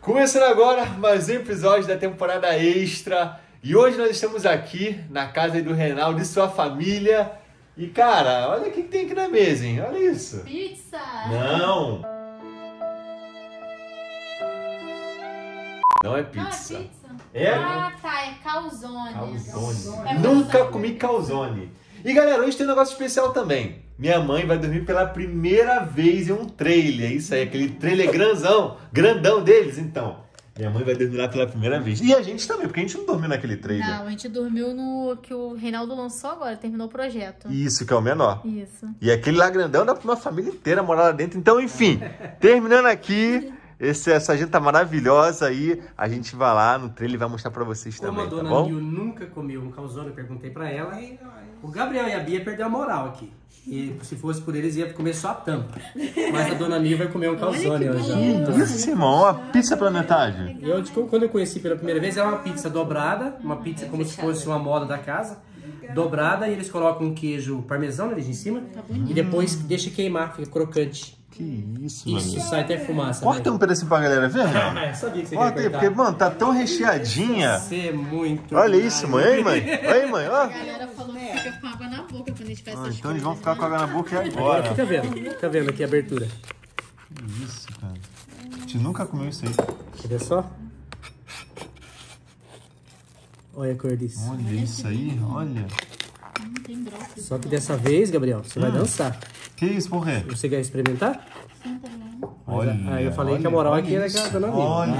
Começando agora mais um episódio da temporada extra. E hoje nós estamos aqui na casa do Reinaldo e sua família. E cara, olha o que tem aqui na mesa, hein? Olha isso. Pizza! Não! Não é Não é pizza. pizza? É? Ah, tá. É calzone. Calzone. É Nunca calzone. comi calzone. E galera, hoje tem um negócio especial também. Minha mãe vai dormir pela primeira vez em um trailer. Isso aí, aquele trailer grandão deles, então. Minha mãe vai dormir lá pela primeira vez. E a gente também, porque a gente não dormiu naquele trailer. Não, a gente dormiu no que o Reinaldo lançou agora, terminou o projeto. Isso, que é o menor. Isso. E aquele lá grandão dá pra uma família inteira morar lá dentro. Então, enfim, terminando aqui, essa gente tá maravilhosa aí. A gente vai lá no trailer e vai mostrar pra vocês Como também, a tá dona bom? Nil nunca comeu um calzone, eu perguntei pra ela. O Gabriel e a Bia perderam a moral aqui. E se fosse por eles, ia comer só a tampa. Mas a dona Nil vai comer um calzone hoje. Que isso, irmão? Uma pizza pela metade. Quando eu conheci pela primeira vez, era uma pizza dobrada. Uma pizza como se fosse uma moda da casa. Dobrada, e eles colocam um queijo parmesão ali em cima. E depois deixa queimar, fica crocante. Que isso, mano. Isso, sai até fumaça. Corta um pedacinho pra galera ver, né? É, sabia que você Corta queria aí, cortar. porque, mano, tá tão recheadinha. Você é muito... Olha isso, mãe. Aí, mãe. Aí, mãe, ó. A galera falou que fica com água na boca quando a gente faz essas Então eles vão coisas, ficar né? com água na boca Agora agora. fica vendo aqui a abertura. Que isso, cara. A gente nunca comeu isso aí. Quer ver só? Olha a cor disso. Olha isso aí, olha. Tem brócolis. Só que dessa vez, Gabriel, você vai dançar. Que isso, por quê? Você quer experimentar? Olha, Aí eu falei que a olha, moral olha aqui era isso. aquela dona Nil. Olha!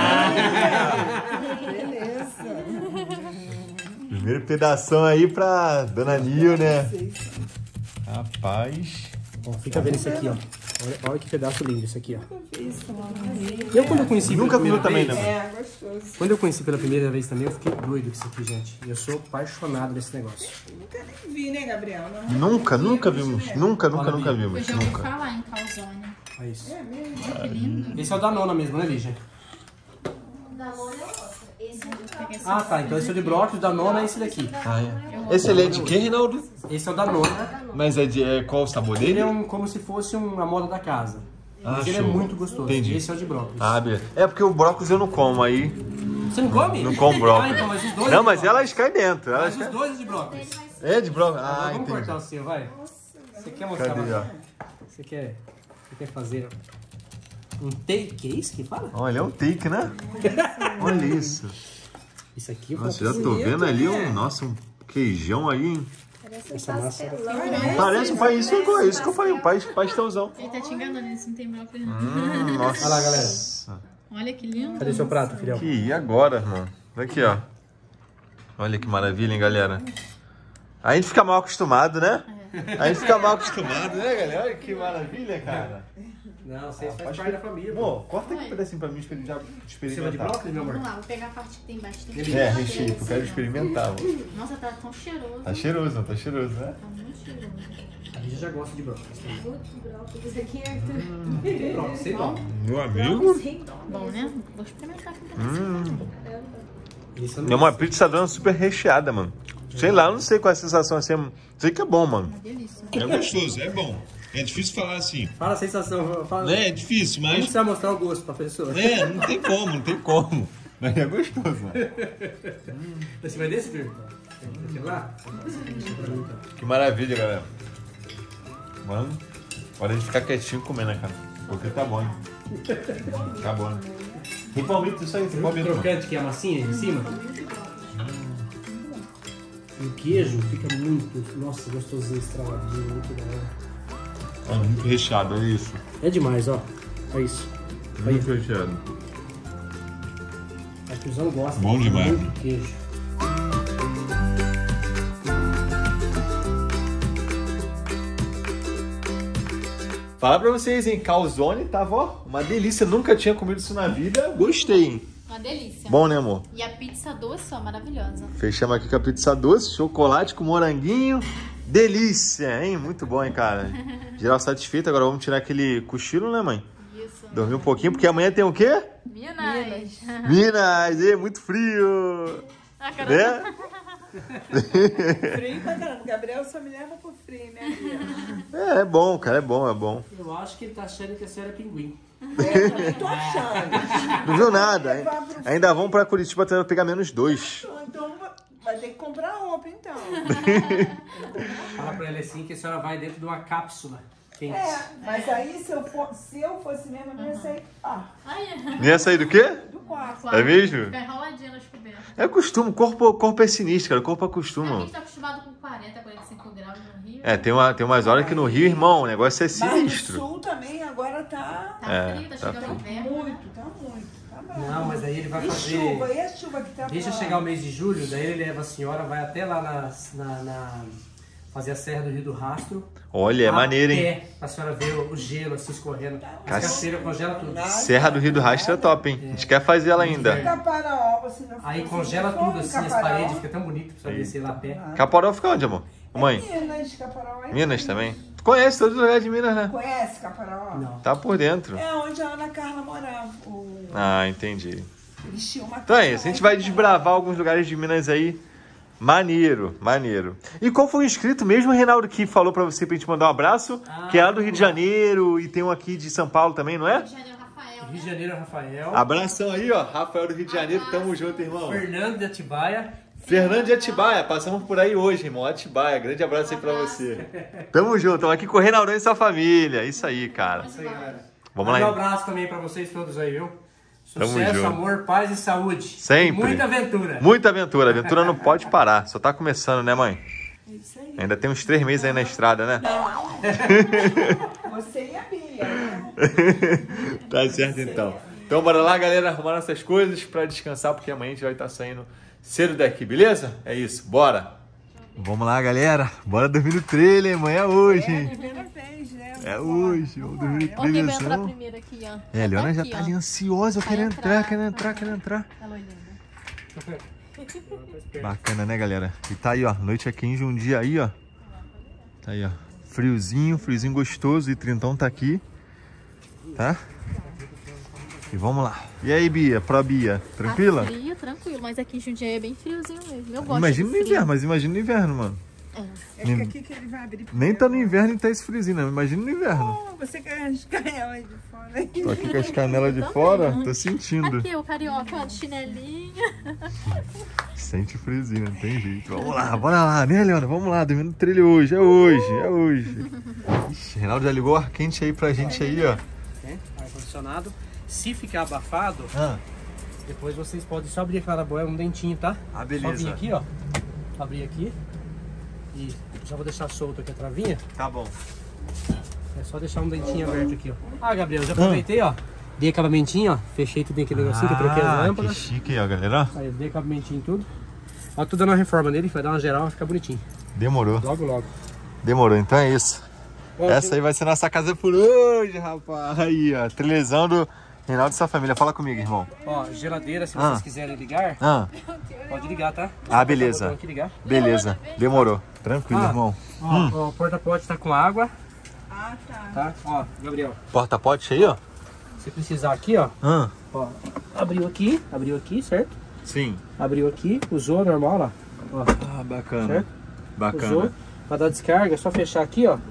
Primeiro pedação aí pra dona Nil, né? Rapaz. Ó, fica vendo isso aqui, ó. Olha que pedaço lindo isso aqui, ó. Eu quando eu conheci Nunca pela comeu primeira também, vez, né? É, gostoso. Quando eu conheci pela primeira vez também, eu fiquei doido com isso aqui, gente. E eu sou apaixonado desse negócio. Nunca nem vi, né, Gabriel? Nunca vimos. Nunca Eu vimos. já ouvi Nunca. falar em calzone. Olha isso. Olha que lindo. Esse é o da nona mesmo, né, Lígia? Ah, tá. Então esse é o de brócolis, da nona é esse daqui. Ah, é. Esse ele é de quê, Reinaldo? Esse é o da nona. Mas qual o sabor Ele dele? é como se fosse uma moda da casa. Mas ele é show. muito gostoso. Entendi. Esse é o de brócolis. Ah, beleza. É porque o brócolis eu não como aí. Você não come? Não como brócolis. Ah, então, mas os dois Não, de mas brócolis. elas caem dentro. Elas Mas os caem... dois de brócolis. É de brócolis? Agora Ah, vamos entendi. cortar o seu, vai. Você quer mostrar? Cadê, ó? Você quer fazer um take? É isso que fala? Olha, é um take, né? Olha isso. Isso aqui eu Nossa, faço. já tô vendo ali um queijão aí, hein? Essa massa. Parece um país, isso que eu falei, um pastelzão. Ele tá te enganando, isso não tem brócolis não. Nossa. Olha lá, galera. Olha que lindo. Cadê seu prato, filhão? E agora, irmão? Aqui, ó. Olha que maravilha, hein, galera? A gente fica mal acostumado, né? A gente fica mal acostumado, né, galera? Olha que maravilha, cara. Não, vocês fazem parte da família. pô. Bom, corta aqui um pedacinho pra mim Você vai de experimentar. brócolis, meu amor? Vamos lá, vou pegar a parte que tem bastante. É, recheio, eu quero experimentar. Mano. Nossa, tá tão cheiroso. Tá cheiroso, não tá cheiroso, né? Tá muito cheiroso. A Lígia já gosta de brócolis. Isso aqui é Tem brócolis, sem dó. Meu amigo. Bom, né? Vou experimentar aqui também. Isso É uma pizza dona super recheada, mano. Sei lá, eu não sei qual é a sensação assim. Sei que é bom, mano. Uma delícia. É gostoso, é bom. É difícil falar assim. Fala a sensação. Fala. É difícil, Como mas... você vai mostrar o gosto pra pessoa? Não tem como. Mas é gostoso, mano. Você vai desse, Pedro? Aquele lá? Que maravilha, galera. Mano, hora de ficar quietinho comendo, né, cara? Porque tá bom, hein? Tá bom, né? Tem palmito, isso aí, tem palmito. Crocante, que é a massinha em cima. E o queijo fica muito, nossa, gostosinho, estraladinho, muito da hora. É muito recheado, é isso. É demais, ó. É isso. Muito recheado. A Tuzão gosta. Bom demais. Muito queijo. Falar pra vocês, hein? Calzone tava, ó, uma delícia. Nunca tinha comido isso na vida. Gostei, hein? Uma delícia. Bom, né, amor? E a pizza doce, ó, maravilhosa. Fechamos aqui com a pizza doce, chocolate com moranguinho. Delícia, hein? Muito bom, hein, cara? Geral satisfeito. Agora vamos tirar aquele cochilo, né, mãe? Isso. Dormir um pouquinho, porque amanhã tem o quê? Minas. Minas! É muito frio! Ah, caramba. Né? Frio pra caramba. Gabriel só me leva pro frio, né, Bia? É bom, cara. É bom, é bom. Eu acho que ele tá achando que a senhora é pinguim. Eu tô achando. Não viu nada. Ainda vão pra Curitiba até pegar -2. Então vai ter que comprar roupa, então. Fala pra ele assim que a senhora vai dentro de uma cápsula quente. Mas aí se eu fosse mesmo, eu ia sair Ia sair do quê? do quarto. É mesmo? Fica enroladinha nas cobertas. É costume, o corpo é sinistro, cara. O corpo A acostuma. gente tá acostumado com 40, 45 graus no Rio. Tem umas horas que no Rio, irmão, o negócio é Mas no sinistro. sul também agora tá Tá frio, tá chegando o inverno. muito, tá muito. Tá bravo. Não, mas aí ele vai E fazer... chuva, e a chuva que tá Deixa pra lá? chegar o mês de julho, daí ele leva a senhora, vai até lá fazer a Serra do Rio do Rastro. Olha, é maneiro, hein? Até a senhora ver o gelo assim escorrendo. As caçeiras congela tudo. Serra do Rio do Rastro é top, hein? A gente quer fazer ela ainda. Caparaó, você não Aí foi, congela você foi tudo em assim, as Caparaó? paredes, fica tão bonito pra você descer lá a pé. Caporó fica onde, amor? Mãe? Minas, Caparaó. Minas também? Tu conhece todos os lugares de Minas, né? Conhece Caparaó? Não. Tá por dentro. É onde a Ana Carla morava. Ah, entendi. Eles tinham uma Então é casa isso, a gente lá vai em desbravar alguns lugares de Minas aí. Maneiro, maneiro. E qual foi o inscrito mesmo, Reinaldo, que falou pra você pra gente mandar um abraço? Que é lá do Rio de Janeiro e tem um aqui de São Paulo também, não é? Rio de Janeiro, Rafael. Rio de Janeiro, Rafael. Abração aí, ó. Rafael do Rio de Janeiro, tamo junto, irmão. Fernando de Atibaia. Fernando de Atibaia, passamos por aí hoje, irmão. Atibaia, grande abraço aí pra você. Tamo junto, tamo aqui com o Reinaldão e sua família. Isso aí, cara. Isso aí, galera. Vamos Um lá. abraço também pra vocês todos aí, viu? Tamo Sucesso, junto. amor, paz e saúde. Sempre. E muita aventura. Muita aventura. A aventura não pode parar. Só tá começando, né, mãe? É isso aí. Ainda tem uns 3 meses aí na estrada, né? Você e a Bia, né? Tá certo, então. Então, bora lá, galera, arrumar nossas coisas pra descansar, porque amanhã a gente vai estar saindo cedo daqui, beleza? É isso, bora! Vamos lá, galera. Bora dormir no trailer, amanhã é hoje, hein? Primeira vez, né? É hoje, vamos dormir no Ó, quem vai entrar trailerzão. primeiro aqui, ó. É, a Leona já aqui, tá ó. ali ansiosa, Vai querendo entrar, entrar. querendo entrar. Ela olhando. Bacana, né, galera? E tá aí, ó, noite aqui em Jundiaí, ó. Tá aí, ó. Friozinho gostoso. E Trintão tá aqui. Tá? E vamos lá. E aí, Bia? Pro Bia? Tranquila? Tá frio, tranquilo. Mas aqui em Jundiaí é bem friozinho mesmo. Eu gosto Imagina de no frio. inverno, mas imagina no inverno, mano. É que aqui que ele vai abrir. Nem tá no inverno e tá esse friozinho, não. Imagina no inverno. Oh, você quer as canelas de fora aí? Tô aqui com as canelas de fora, tô sentindo. Aqui, o carioca, ó, de chinelinho. Sente o friozinho, não tem jeito. Vamos lá, bora lá, né, Leona? Vamos lá, dormindo no trilho hoje, é hoje. Ixi, Reinaldo já ligou o ar quente aí pra gente aí, ó. Ar-condicionado. Se ficar abafado, Ah, depois vocês podem só abrir aquela boia, um dentinho, tá? Ah, beleza. Só vir aqui, ó. Abrir aqui. E já vou deixar solto aqui a travinha. tá bom. É só deixar um dentinho aberto aqui, ó. Ah, Gabriel, já aproveitei, ó. Dei acabamentinho, ó. Fechei tudo aquele negocinho que eu troquei as que lâmpadas. chique aí, ó, galera. Aí eu dei acabamentinho em tudo. Ó, tô dando uma reforma nele, vai dar uma geral, vai ficar bonitinho. Demorou. Logo. Demorou, então é isso. Ó, Essa aí vai ser nossa casa por hoje, rapaz. Aí, ó, trilhezão do Reinaldo e sua família. Fala comigo, irmão. Ó, geladeira, se vocês quiserem ligar, Ah, pode ligar, tá? Ah, beleza. Botão aqui, ligar. beleza. Demorou. Tranquilo, irmão. Ó, o porta-pote tá com água, Ah, tá. tá? Ó, Gabriel, Porta-pote aí, ó. se precisar aqui, ó, Ah, abriu aqui, certo? sim. Abriu aqui, usou normal lá, ó, Ah, bacana. certo? Bacana. Usou, pra dar descarga, é só fechar aqui, ó,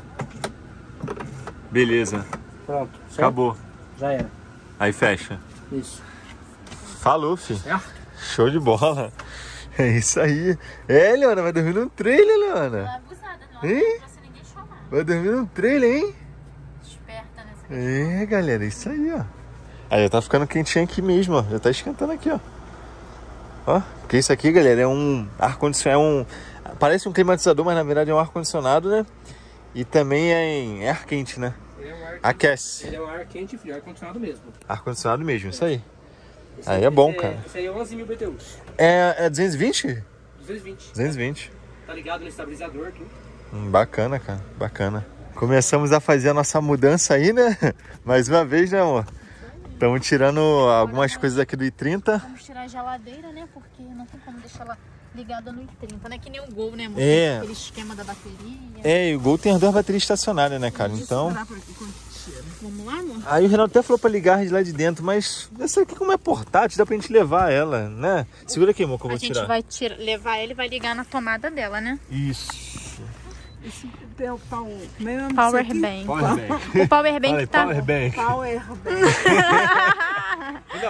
Beleza. pronto, certo? Acabou. Já era, Aí fecha. isso. Falou, filho. Certo? Show de bola. É isso aí. É, Leona, vai dormir num trailer, Leona. Tá abusada, não. Hein? Não trouxe ninguém chamar. Vai dormir num trailer, hein? Esperta nessa. É, galera, isso aí, ó. Aí já tá ficando quentinho aqui mesmo, ó. Já tá esquentando aqui, ó. Ó, porque isso aqui, galera, é um ar-condicionado, parece um climatizador, mas na verdade é um ar-condicionado, né? E também é ar quente, né? Ele é um ar, Aquece. ele é um ar quente e frio, ar-condicionado mesmo. Ar-condicionado mesmo, isso aí. Aí é bom, cara. Esse aí é 11.000 BTUs, É 220? 220. 220. Tá ligado no estabilizador, tudo. Bacana, cara, bacana. Começamos a fazer a nossa mudança aí, né? Mais uma vez, né, amor? Estamos tirando algumas coisas aqui do i30. Vamos tirar a geladeira, né? Porque não tem como deixar ela ligada no i30, né? Que nem o Gol, né, amor? É. Aquele esquema da bateria. É, e o Gol tem as 2 baterias estacionárias, né, cara? Então... Vamos lá, amor? Aí o Renato até falou pra ligar de lá de dentro, mas essa aqui como é portátil, dá pra gente levar ela, né? Segura aqui, amor, que eu A vou gente tirar. vai levar ele e vai ligar na tomada dela, né? Isso. Esse é o meu Power Bank. Power Bank. O Power Bank Olha, tá... Power Bank. Power Bank. Não,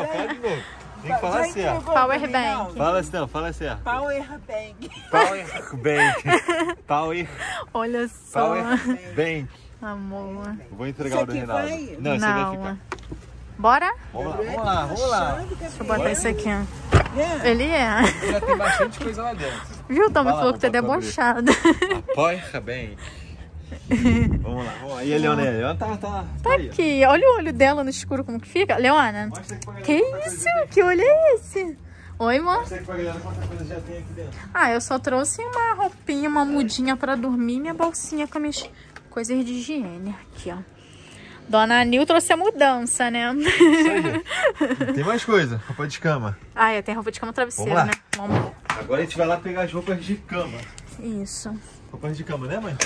fala de novo. Tem que falar certo. Power Bank. Fala assim, não, fala certo. Power Bank. Power Bank. Power, Olha só. Power Bank. Amor. Eu vou entregar o do aqui Reinaldo. vai? Não, esse aí vai Não. ficar. Bora? Vamos lá. Deixa eu botar isso aqui. É. Ele é. Já tem bastante coisa lá dentro. Viu? Tommy Vai lá, falou que tu é vou abrir. debochado. Power Bank. Vamos lá. E a Leona? A Leona tá aí. ó. Aqui, olha o olho dela no escuro como que fica. Leona, Mostra aqui pra galera que quanta isso? coisa Que olho é esse? Oi, amor? Mostra aqui pra galera quanta coisa já tem aqui dentro. Ah, eu só trouxe uma roupinha, uma mudinha pra dormir, minha bolsinha com as minhas coisas de higiene. Aqui, ó. Dona Nil trouxe a mudança, né? Isso aí. Tem mais coisa. Roupa de cama. Ah, é, tem roupa de cama travesseiro, Vamos lá. né? Vamos. Agora a gente vai lá pegar as roupas de cama. Isso. Roupas de cama, né, mãe?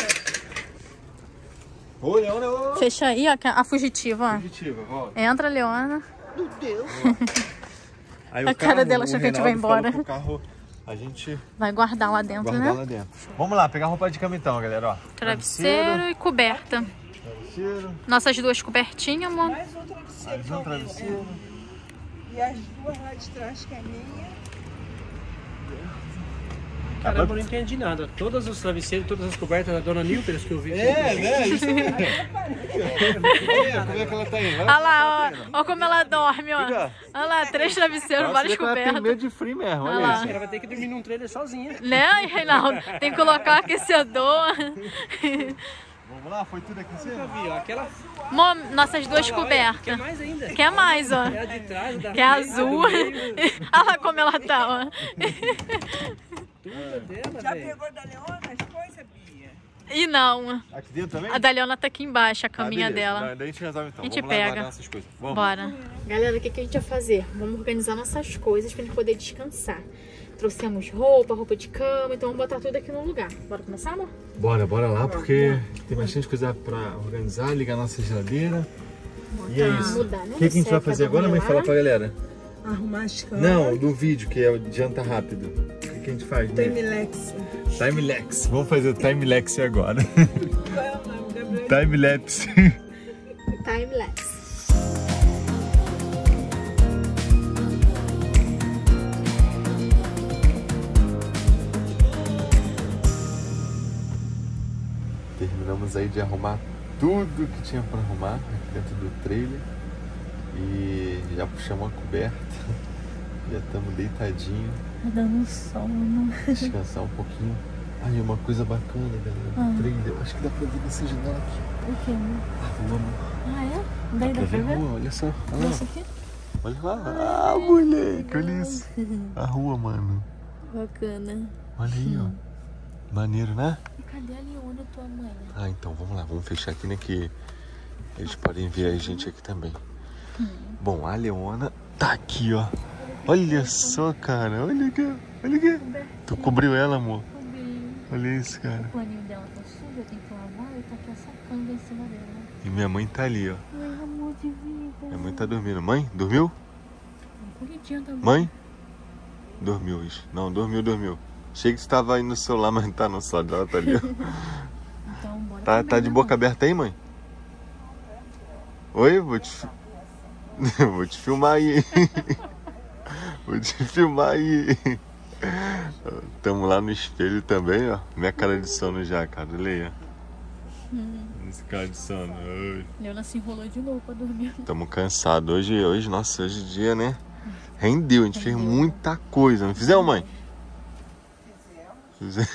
Ô, Leona, ô. Fecha aí, ó, a fugitiva, ó. Fugitiva, volta. Entra, Leona. Meu Deus. Aí A cara dela achou que a gente vai Reinaldo embora. falou pro carro a gente Vai guardar lá dentro, guardar né? lá dentro. Vamos lá, pegar roupa de cama então, galera, ó. Travesseiro e coberta. Travesseiro. Nossas duas cobertinhas, amor. Mais um travesseiro. Mais um travesseiro. E as duas lá de trás que é minha. Caramba, eu não entendi nada. Todos os travesseiros, todas as cobertas da dona Nilperas que eu vi. Né? Isso aí. Olha como é que ela tá aí. Olha lá, ó como ela dorme, ó. Fica. Olha lá, 3 travesseiros, várias Ela tem cobertas. medo de frio mesmo, Olha olha lá. isso. Ela vai ter que dormir num trailer sozinha. Né, Reinaldo? Tem que colocar o aquecedor. Vamos lá, foi tudo aqui em cima? Vi, ó, aquela. Amor, nossas duas Quer cobertas. mais ainda. Quer mais, ó. É a de trás, da Que é frente, azul. do meio, Olha lá como ela tá, ó. tudo dela, Já velho. pegou da Leona as coisas, Bia? E não. Aqui dentro também? A da Leona tá aqui embaixo, a caminha beleza. dela. Daí a gente resolve então. A gente Vamos lá pega. guardar nossas coisas. Vamos. Bora. Galera, o que a gente vai fazer? Vamos organizar nossas coisas pra gente poder descansar. Trouxemos roupa de cama, então vamos botar tudo aqui no lugar. Bora começar, amor? Bora lá, porque tem bastante coisa pra organizar, ligar nossa geladeira. E é isso. Mudar, né? O que a gente vai Seca fazer do agora, mãe? lá. Fala pra galera. Arrumar as camas. Não, do vídeo, que é o janta rápido. O que a gente faz, né? Timelapse. Time-lapse. Vamos fazer o time-lapse agora. Qual é o nome, Gabriel? Time-lapse. Time-lapse. Terminamos aí de arrumar tudo que tinha pra arrumar aqui dentro do trailer. E já puxamos a coberta. Já estamos deitadinhos. Tá dando sono. Descansar um pouquinho. Ai, uma coisa bacana, galera, no trailer. Acho que dá pra ver dessa janela aqui. O que, amor? A rua, mano. Ah, é? Daí dá Quer pra ver ver? a rua? Olha só. Olha lá. Isso aqui? Olha lá. Ah, moleque, olha isso. A rua, mano. Bacana. Olha aí, ó. Maneiro, né? E cadê a Leona, tua mãe? Ah, então vamos lá. Vamos fechar aqui, né? Que eles podem ver a gente aqui também. Bom, a Leona tá aqui, ó. Olha só, cara. Olha aqui. Olha aqui. Tu cobriu ela, amor? Olha isso, cara. O paninho dela tá sujo, eu tenho que lavar e tá aqui essa canga em cima dela. E minha mãe tá ali, ó. Ai, amor de vida. Minha mãe tá dormindo. Mãe, dormiu? Corridinha também. Mãe? Dormiu hoje. Não, dormiu. Achei que você tava aí no celular, mas tá no celular dela, tá ali, ó. Então, bora Tá, comer, tá de né, boca amor? aberta aí, mãe? Oi? Vou te filmar aí. Vou te filmar aí. Tamo lá no espelho também, ó. Minha cara de sono já, cara. Olha aí, ó. Esse cara de sono. Ai. Leona se enrolou de novo pra dormir. Tamo cansado. Hoje, nossa, hoje o dia, né? Rendeu, a gente fez muita coisa. Não fizemos, mãe? Fizemos.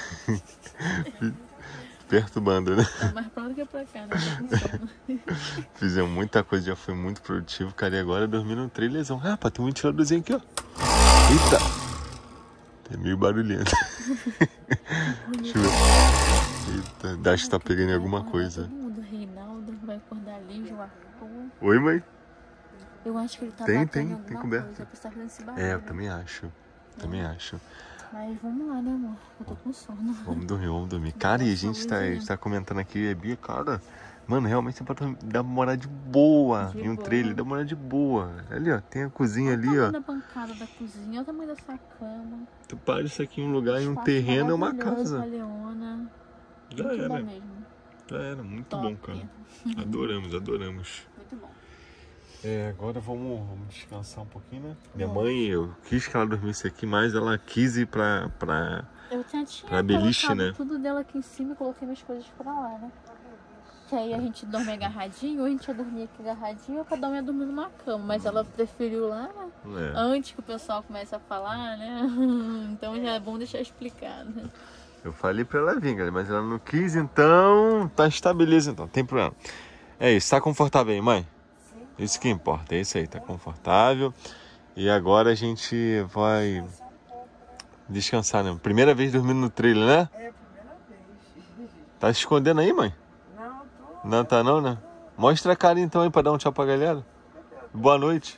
Perturbando, né? Tá mais pra lá do que pra cá, né? Tá com sono. Fizemos muita coisa, já foi muito produtivo, cara. E agora dormir num trailerzão. Rapaz, tem um ventiladorzinho aqui, ó. Eita! É meio barulhento. Deixa eu ver. Eita, acho que tá pegando em alguma coisa. Todo mundo, Reinaldo, vai acordar ali, o Arthur. Oi, mãe? Eu acho que ele tá Tem batendo em alguma coberta. coisa, por estar fazendo esse barulho. É, eu também acho. Também acho. Mas vamos lá, né, amor? Eu tô com sono. Vamos dormir. Cara, e a gente tá comentando aqui, Bia, cara, mano, realmente você pode dar uma morar de boa De em um boa. trailer, dá uma morar de boa. Ali, ó, tem a cozinha ali, Olha o ó. tamanho da bancada da cozinha, olha o tamanho dessa cama. Tu para isso aqui em um lugar, em um Espaço terreno, é uma maravilhoso casa. pra Leona. Já Muito bom era, mesmo. já era, muito Top. bom, cara. Adoramos. Muito bom. Agora vamos descansar um pouquinho, né? Minha mãe, eu quis que ela dormisse aqui, mas ela quis ir pra Eu tinha beliche, colocado né? tudo dela aqui em cima e coloquei minhas coisas pra lá, né? Que aí a gente dorme agarradinho, ou a gente ia dormir aqui agarradinho, ou cada um ia dormir numa cama. Mas ela preferiu lá, né? Antes que o pessoal comece a falar, né? Então já é bom deixar explicado. Eu falei pra ela vir, galera, mas ela não quis, então tá estabelecido, então, tem problema. É isso, tá confortável aí, mãe? Isso que importa, é isso aí, tá confortável. E agora a gente vai descansar, né? Primeira vez dormindo no trailer, né? É a primeira vez. Tá se escondendo aí, mãe? Não, tô. Não tá não, né? Mostra a cara então aí pra dar um tchau pra galera. Boa noite.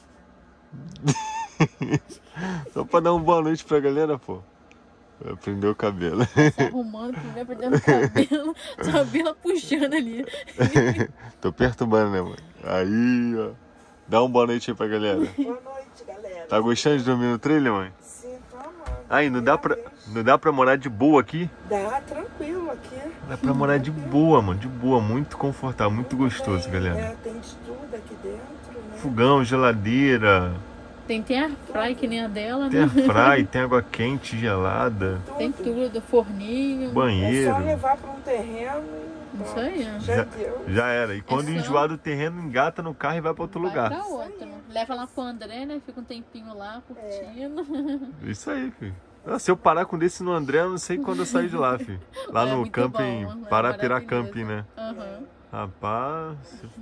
Só pra dar uma boa noite pra galera, pô. Prendeu o cabelo. Se arrumando, primeiro perdendo o cabelo, cabelo puxando ali. Tô perturbando, né, mãe? Aí, ó. Dá uma boa noite aí pra galera. Boa noite, galera. Tá gostando de dormir no trailer, mãe? Sim, tô amando. Aí, não dá pra morar de boa aqui? Dá, tranquilo aqui. Dá pra morar de boa, mano. De boa, muito confortável, muito gostoso, galera. Tem de tudo aqui dentro, né? Fogão, geladeira. Tem airfry que nem a dela, Tem né? airfry, tem água quente, gelada. Tem tudo, forninho. É Banheiro. só levar pra um terreno e Isso aí. já deu. Já era. E quando só- enjoar do terreno, engata no carro e vai pra outro Vai lugar. pra outra. Leva lá pro André, né? Fica um tempinho lá, curtindo. Isso aí, filho. Se eu parar com desse no André, eu não sei quando eu saio de lá, filho. Lá É no muito camping, bom, é Parapirá maravilhoso. Camping, né? Aham. Rapaz.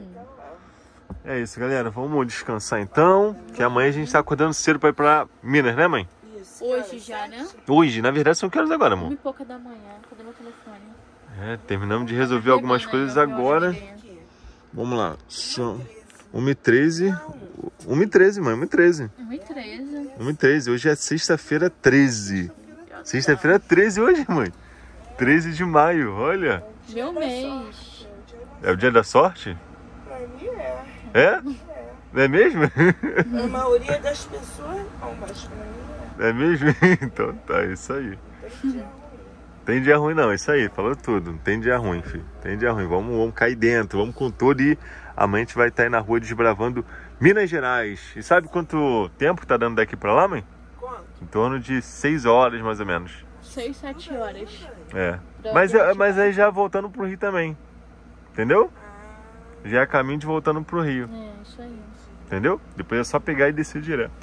É isso, galera. Vamos descansar então. Que amanhã a gente tá acordando cedo pra ir pra Minas, né, mãe? Isso, Hoje já, né? Hoje, na verdade, são que horas agora, amor? 1h pouca da manhã. Cadê meu telefone? Terminamos de resolver algumas coisas agora. Vamos lá. São 1h13. 1h13, mãe. 1h13. 1h13. 1h13. Hoje é sexta-feira 13. Sexta-feira 13 hoje, mãe. 13 de maio, olha. Meu mês. É o dia da sorte? Pra mim é. É? Não é mesmo? A maioria das pessoas não, mas pra mim É mesmo? Então tá, é isso aí. é. Tem dia ruim não, isso aí, falou tudo. Não tem dia ruim, filho. Tem dia ruim. Vamos cair dentro, vamos com tudo e amanhã a gente vai estar aí na rua desbravando Minas Gerais. E sabe quanto tempo tá dando daqui pra lá, mãe? Quanto? Em torno de 6 horas, mais ou menos. 6, 7 horas. É. Pra Mas viagem. aí já voltando pro Rio também. Entendeu? Já é caminho de voltando pro Rio. É, isso aí. Entendeu? Depois é só pegar e descer direto.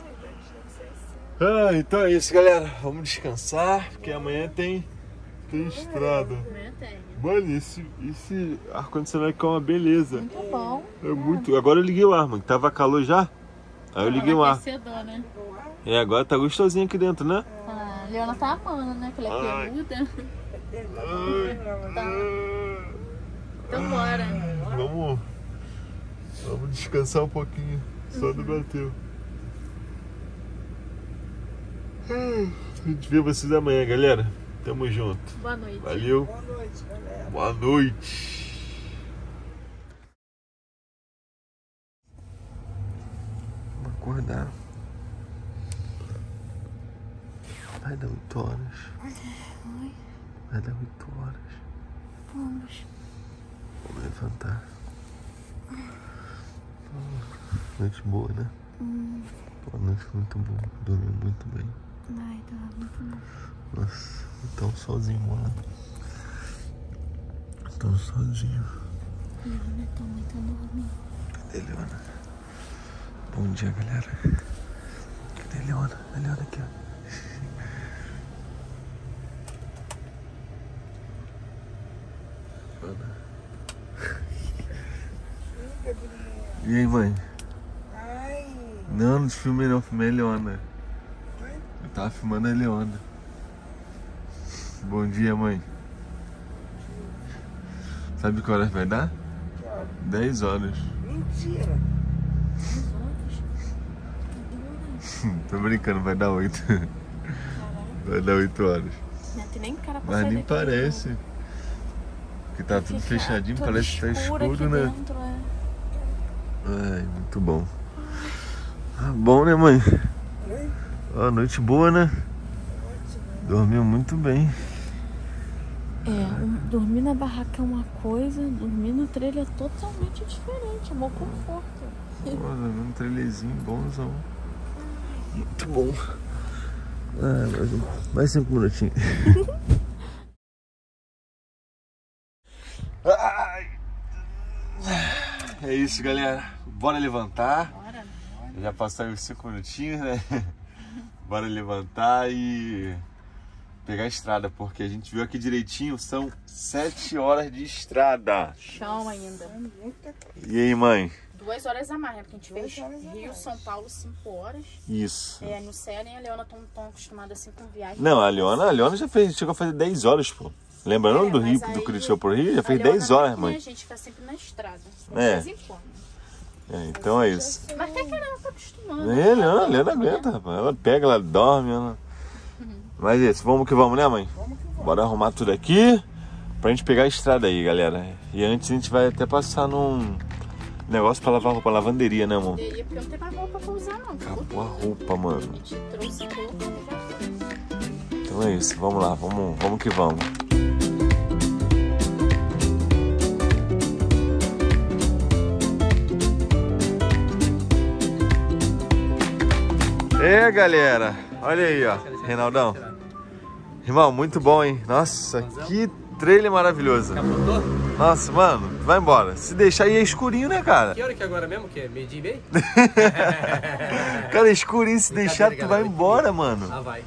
Então é isso, galera. Vamos descansar, porque amanhã tem estrada. Amanhã tem. Mano, esse ar-condicionado aqui é uma beleza. Muito bom. É muito. Agora eu liguei o ar, mano. Tava calor já. Aí eu liguei o ar. Aquecedor, né? Agora tá gostosinho aqui dentro, né? A Leona tá amando, né? Que ela é peluda. Então bora. Vamos descansar um pouquinho. Só do bateu. A gente vê vocês amanhã, galera. Tamo junto. Boa noite. Valeu. Boa noite, galera. Boa noite. Vamos acordar. Vai dar 8 horas. Vai dar 8 horas. Vamos. Vamos levantar. Noite boa, né? Boa noite, muito boa. Dormi muito bem. Ai, tá muito bom. Nossa, então sozinho lá. Tô sozinho. Leona tá muito dormindo. Cadê a Leona? Bom dia, galera. Cadê a Leona? A Leona aqui, ó. E aí, mãe? Ai, Não, não filmei não, filmei a Leona. Oi? Eu tava filmando a Leona. Bom dia, mãe. Sabe que horas vai dar? 10 horas. mentira. Tô brincando, vai dar 8. Vai dar 8 horas. Não tem nem cara pra Mas sair nem daqui, parece. Porque tá tudo fechadinho, tudo parece que tá escuro aqui escuro, né? dentro, é. Ai, muito bom. Bom, né, mãe? Oi? Ó, noite boa, né? Dormiu muito bem. Dormir na barraca é uma coisa, dormir no trailer é totalmente diferente, é mó conforto. Um trailerzinho bonzão. Muito bom. Mais 5 minutinhos. É isso, galera. Bora levantar. Bora. Já passaram uns 5 minutinhos, né? Bora levantar e pegar a estrada, porque a gente viu aqui direitinho, são 7 horas de estrada. Chão ainda. E aí, mãe? 2 horas a mais, né? Porque a gente fez Rio, São Paulo, 5 horas. Isso. No Céu e a Leona estão acostumadas assim com viagem. Não, a Leona já chegou a fazer 10 horas, pô. Lembrando do Rio, do Curitiba pro Rio, já fez 10 horas, mãe. A gente fica sempre na estrada. Então é isso. Mas até que ela tá acostumando. A Leona aguenta, rapaz. Ela pega, ela dorme. Mas é isso, vamos que vamos, né, mãe? Bora arrumar tudo aqui pra gente pegar a estrada aí, galera. E antes a gente vai até passar num negócio pra lavar roupa, lavanderia, né, amor? Porque não tem mais roupa pra usar, não. Acabou a roupa, mano. A gente trouxe roupa, Então é isso, vamos lá, vamos que vamos. Galera, olha aí, ó, Reinaldão. Irmão, muito bom, hein? Nossa, que trailer maravilhoso. Capotou? Nossa, mano, vai embora. Se deixar aí é escurinho, né, cara? Que hora que é agora mesmo? Que é meio-dia e meio? Cara, é escurinho, se deixar tu vai embora, mano. Vai.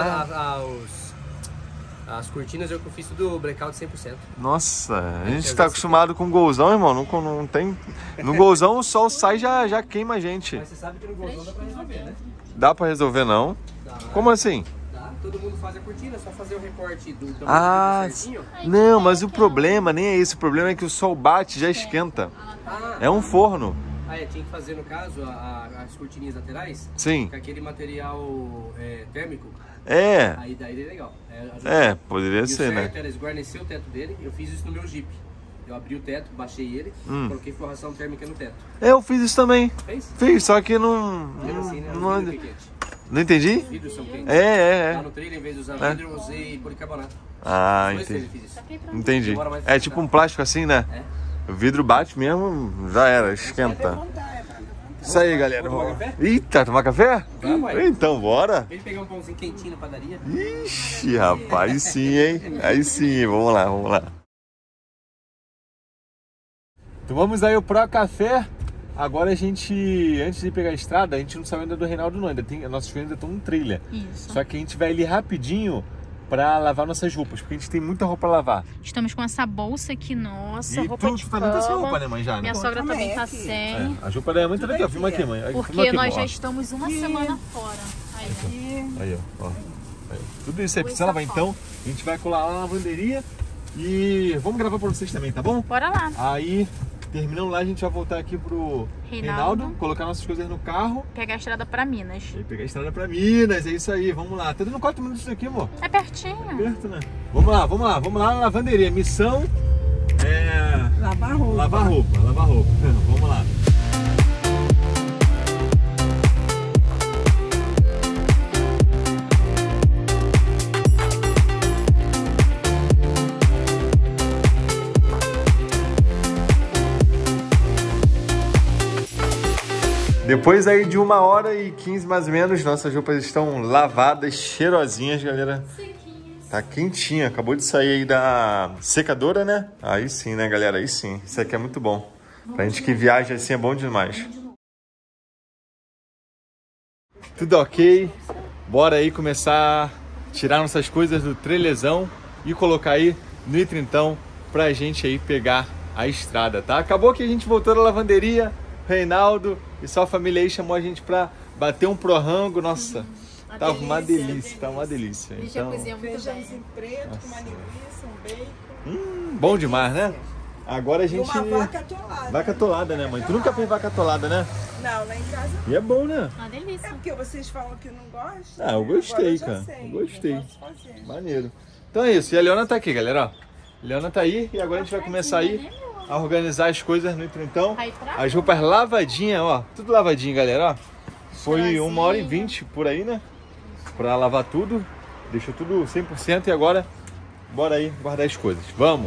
As cortinas eu fiz tudo blackout 100%. Nossa, a gente tá acostumado com golzão, irmão. Não tem... No golzão o sol sai e já queima a gente. Mas você sabe que no golzão dá pra resolver, né? Dá pra resolver, não? Dá. Como assim? Dá, todo mundo faz a cortina, é só fazer o recorte do certinho. Não, mas o problema nem é esse. O problema é que o sol bate e já esquenta. É um forno. Tinha que fazer, no caso, as cortininhas laterais. Sim. Com aquele material térmico. Aí daí é legal. Poderia ser, né? O certo era esguarnecer o teto dele. Eu fiz isso no meu Jeep. Eu abri o teto, baixei ele, coloquei forração térmica no teto. Eu fiz isso também. Fez? Fiz, só que não... Não entendi? Os vidros são quentes. Lá no trailer, em vez de usar vidro, eu usei policarbonato. Entendi. É tipo um plástico assim, né? O vidro bate mesmo, já era, esquenta. Isso aí, galera. Eita, tomar café? Então, bora. Vem pegar um pãozinho quentinho na padaria. Ixi, rapaz, aí sim, hein? Aí sim, vamos lá. Então vamos aí pro café. Agora a gente, antes de pegar a estrada, a gente não saiu ainda do Reinaldo não, nossos filhos ainda estão no trailer. Isso. Só que a gente vai ali rapidinho pra lavar nossas roupas, porque a gente tem muita roupa pra lavar. Estamos com essa bolsa aqui, nossa, e roupa de cama. Essa roupa, né, mãe, já, né? Minha sogra também tá sem. A roupa da mãe tá aqui, ó, filma aqui, mãe. Porque nós já estamos uma semana fora. Aí, ó. Tudo isso aí precisa lavar, então a gente vai colar lá na lavanderia e vamos gravar pra vocês também, tá bom? Bora lá. Aí, terminando lá, a gente vai voltar aqui pro Reinaldo, colocar nossas coisas no carro. Pegar a estrada pra Minas. E pegar a estrada pra Minas, é isso aí, vamos lá. Tá dando 4 minutos daqui, amor. É pertinho. É perto, né? Vamos lá na lavanderia. Missão é... Lavar roupa. Vamos lá. Depois aí de 1h15 mais ou menos, nossas roupas estão lavadas, cheirosinhas, galera. Tá quentinha, acabou de sair aí da secadora, né? Aí sim, né, galera? Aí sim. Isso aqui é muito bom. Pra gente que viaja assim é bom demais. Tudo ok. Bora aí começar a tirar nossas coisas do trailerzão e colocar aí no trintão pra gente aí pegar a estrada, tá? Acabou que a gente voltou da lavanderia. Reinaldo e sua família aí chamou a gente pra bater um prorrango, nossa, tava uma delícia, tá uma delícia. Então, feijãozinho preto com uma linguiça, um bacon. Bom demais, né? Agora a gente... E uma vaca atolada. Vaca atolada, né, mãe? Tu nunca fez vaca atolada, né? Não, lá em casa não. E é bom, né? Uma delícia. É porque vocês falam que não gostam. Ah, eu gostei, cara. Eu gostei. Maneiro. Então é isso. E a Leona tá aqui, galera, ó. A Leona tá aí e agora a gente vai começar aí a organizar as coisas no trintão. As roupas lavadinhas, ó. Tudo lavadinho, galera, ó. Foi 1h20 por aí, né? Pra lavar tudo. Deixou tudo 100% e agora bora aí guardar as coisas. Vamos!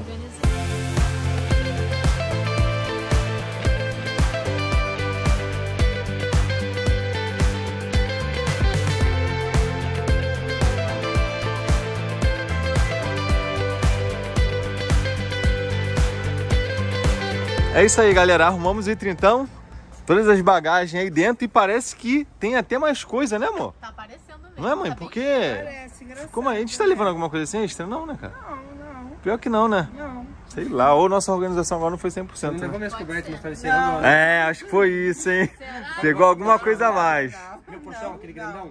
É isso aí, galera. Arrumamos o trintão. Todas as bagagens aí dentro. E parece que tem até mais coisa, né, amor? Tá aparecendo mesmo. Não é, mãe? Porque... Parece engraçado. Como a gente tá levando alguma coisa assim extra? Não, né, cara? Não. Pior que não, né? Não. Sei lá. Ou nossa organização agora não foi 100%. Não Né? levou minhas cobertas, me ofereceram. É, acho que foi isso, hein? Pegou alguma coisa a mais. Viu, porção, aquele grandão?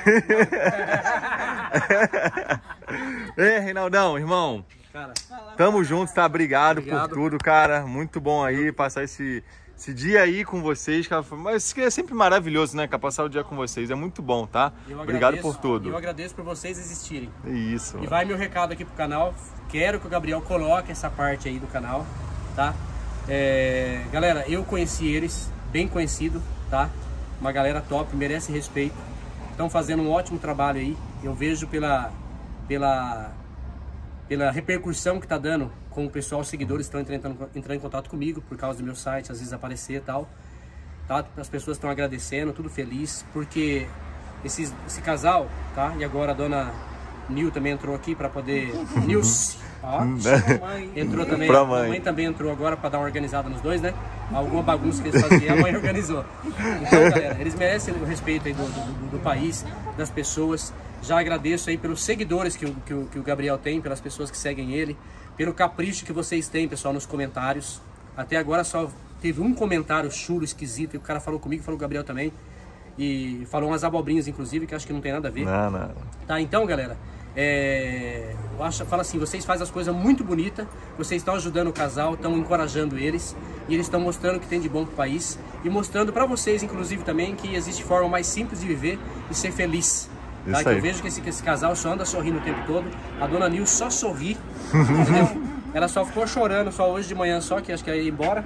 Ei, Reinaldão, irmão. Cara, Tamo junto, tá? Obrigado por Obrigado. tudo, cara. Muito bom aí passar esse dia aí com vocês, cara. Mas isso que é sempre maravilhoso, né, cara? Passar o dia com vocês. É muito bom, tá? Obrigado por tudo. Eu agradeço por vocês existirem. Isso. E vai meu recado aqui pro canal. Quero que o Gabriel coloque essa parte aí do canal, tá? Galera, eu conheci eles, bem conhecido, tá? Uma galera top, merece respeito. Estão fazendo um ótimo trabalho aí. Eu vejo pela repercussão que tá dando com o pessoal, os seguidores estão entrando em contato comigo por causa do meu site, às vezes aparecer e tal. Tá? As pessoas estão agradecendo, tudo feliz, porque esse casal, tá? E agora a dona Nil também entrou aqui para poder... Nilce, ó, entrou também. Pra A mãe. mãe também entrou agora para dar uma organizada nos dois, né? Alguma bagunça que eles faziam, a mãe organizou. Então, galera, eles merecem o respeito aí do país, das pessoas. Já agradeço aí pelos seguidores que o Gabriel tem, pelas pessoas que seguem ele, pelo capricho que vocês têm, pessoal, nos comentários. Até agora só teve um comentário chulo, esquisito, e o cara falou comigo, falou com o Gabriel também. E falou umas abobrinhas, inclusive, que acho que não tem nada a ver. Não. Tá, então, galera, fala assim, vocês fazem as coisas muito bonitas, vocês estão ajudando o casal, estão encorajando eles, e eles estão mostrando o que tem de bom pro país, e mostrando pra vocês, inclusive, também, que existe forma mais simples de viver e ser feliz. Tá? Que eu vejo que esse casal só anda sorrindo o tempo todo, a dona Nil só sorri, entendeu? Ela só ficou chorando só hoje de manhã só, que acho que ia ir embora.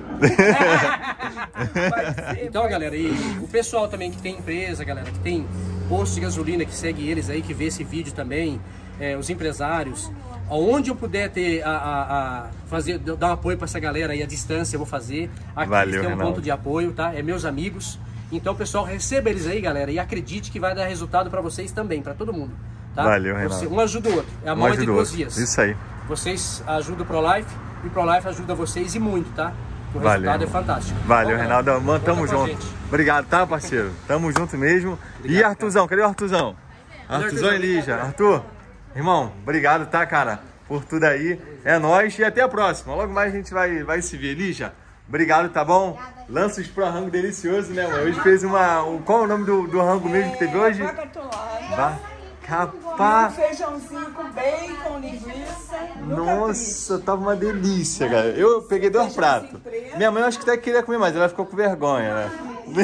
Então, galera, e o pessoal também que tem empresa, galera, que tem posto de gasolina, que segue eles aí, que vê esse vídeo também, os empresários, aonde eu puder dar um apoio para essa galera aí à distância, eu vou fazer. Aqui Valeu, tem um Reinaldo. ponto de apoio, tá? Meus amigos. Então, pessoal, receba eles aí, galera, e acredite que vai dar resultado para vocês também, para todo mundo. Tá? Valeu, Reinaldo. Um ajuda o outro. É a mão entre duas vias. Isso aí. Vocês ajudam o ProLife e o ProLife ajuda vocês e muito, tá? O Valeu. resultado é fantástico. Valeu, Bom, Reinaldo. galera, Mano, tamo conta com a junto. gente. Obrigado, tá, parceiro? Tamo junto mesmo. Obrigado, E Arthurzão, cadê o Arthurzão? Arthurzão e Lígia. Arthur, irmão, obrigado, tá, cara? Por tudo aí. É nóis e até a próxima. Logo mais a gente vai se ver. Lígia, obrigado, tá bom? Lança os pro rango delicioso, né, mano? Hoje fez qual é o nome do rango mesmo que teve hoje? Vaca atolada. Capaz. Feijãozinho com bacon, linguiça. Nossa, tava uma delícia, cara. Eu peguei 2 pratos. Minha mãe acho que até queria comer mais, ela ficou com vergonha, né?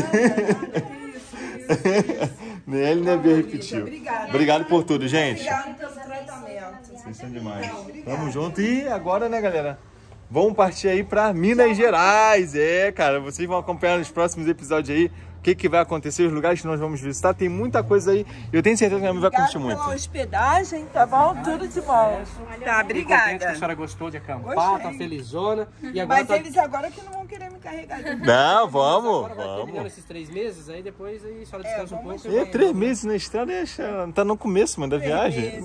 Nem ele nem a Bia repetiu. Obrigado por tudo, gente. Obrigado pelo tratamento. Vocês são demais. Tamo junto. E agora, né, galera? Vamos partir aí pra Minas Gerais. Cara, vocês vão acompanhar nos próximos episódios aí o que vai acontecer, os lugares que nós vamos visitar. Tem muita coisa aí. Eu tenho certeza que a minha mãe vai curtir muito. Pela hospedagem, tá bom? Tudo de bom. Tá, Fiquei contente que a obrigada. senhora gostou de acampar, Gostei. tá felizona. E agora Mas eles agora que não vão querer me carregar de novo. Não, vamos, agora vai terminando vamos. esses 3 meses, aí depois a senhora descansa um pouco. 3 meses na estrada, tá no começo, mano, da viagem.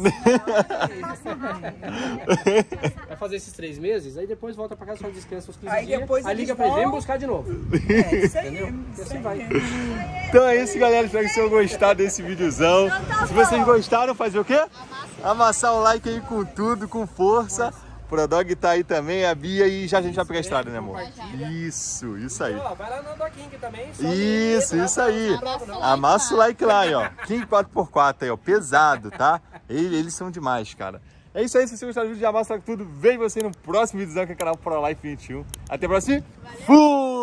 Vai fazer esses 3 meses, aí depois volta pra casa, só descansa uns 15 Aí dias. depois Aí eles liga pra ele, vem vão. buscar de novo. Isso aí. Entendeu? E assim vai. Então é isso, galera. Espero que vocês tenham gostado desse videozão. Se vocês gostaram, fazer o quê? Amassar o like aí com tudo, com força. O Prodog tá aí também, a Bia, e já a gente vai pegar a estrada, né, amor? Isso aí. Ó, vai lá no Doquinho também. Isso aí. Amassa o like lá, aí, ó. King 4x4 aí, ó. Pesado, tá? Eles são demais, cara. É isso aí, se você gostar do vídeo, já amassa tudo. Vejo você no próximo vídeo do canal ProLife 21. Até a próxima. Fui!